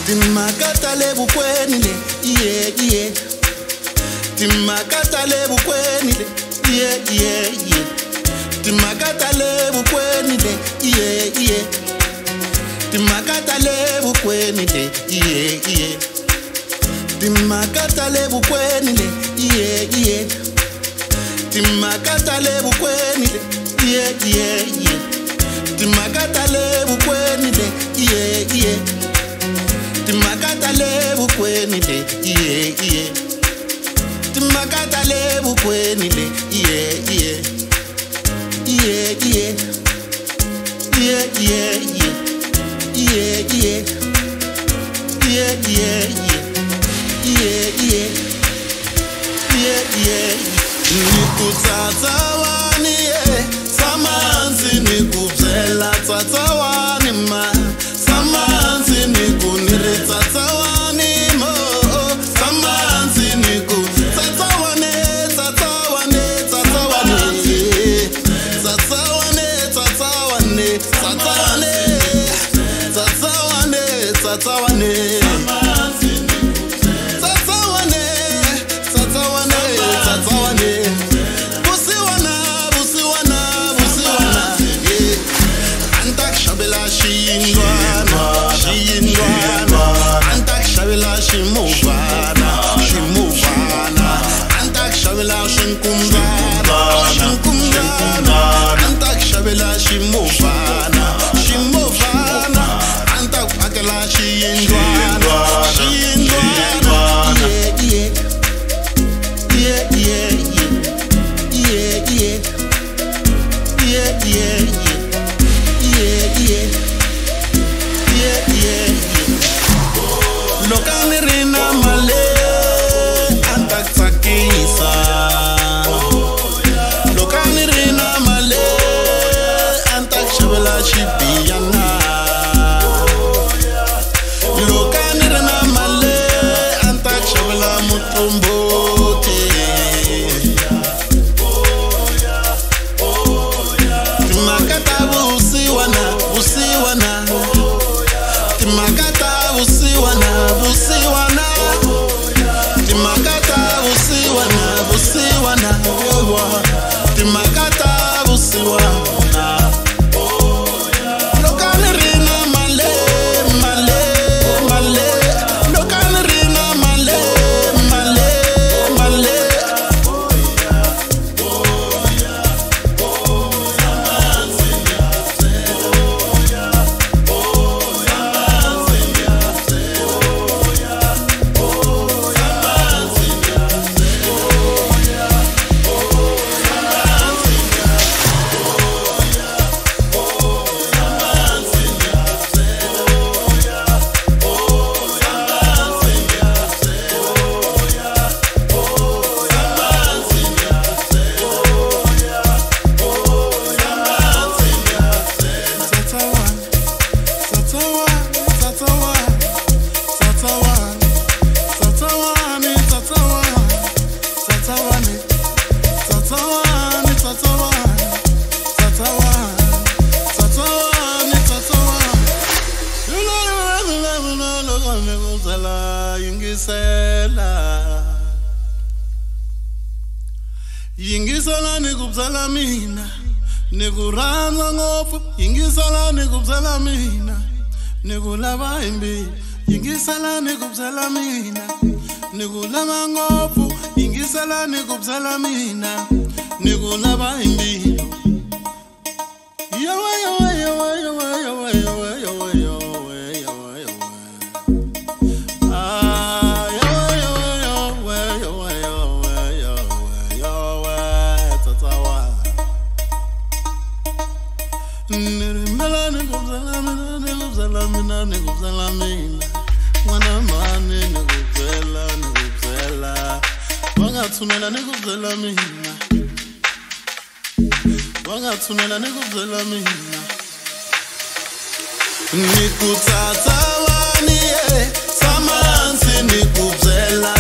Timakatale bukwenile, yeah, yeah. Timakatale bukwenile, yeah, yeah, yeah. Timakatale bukwenile, yeah, yeah. Timakatale bukwenile, yeah, yeah. Timakatale bukwenile, yeah, yeah. Timakatale bukwenile, yeah, yeah, yeah. Timakatale bukwenile, yeah, yeah. Timakatale bukwenile, yeah, yeah. Timakatale bukwenile, yeah, yeah. Yeah, yeah. Yeah, yeah, yeah. Yeah, yeah. Yeah, yeah, yeah. Yeah, yeah. Yeah, yeah. Nikutsatsawani, yeah. Samanzi nikubzela tsatsawani ma. Samanzi nikuniritsatsawani mo. Samanzi nikutsatsawani, tsatsawani, tsatsawani. Tsatsawani, tsatsawani, tsatsawani. Tsatsawani, tsatsawani. Yingisala nikubzala mina nikuranga ngofu yingisala nikubzala mina nikulava imbi yingisala nikubzala mina nikulava ngofu yingisala nikubzala mina nikulava imbi Wangathumela nikubzela mina Wangathumela nikubzela mina Nikutsatsawani samanzi nikubzela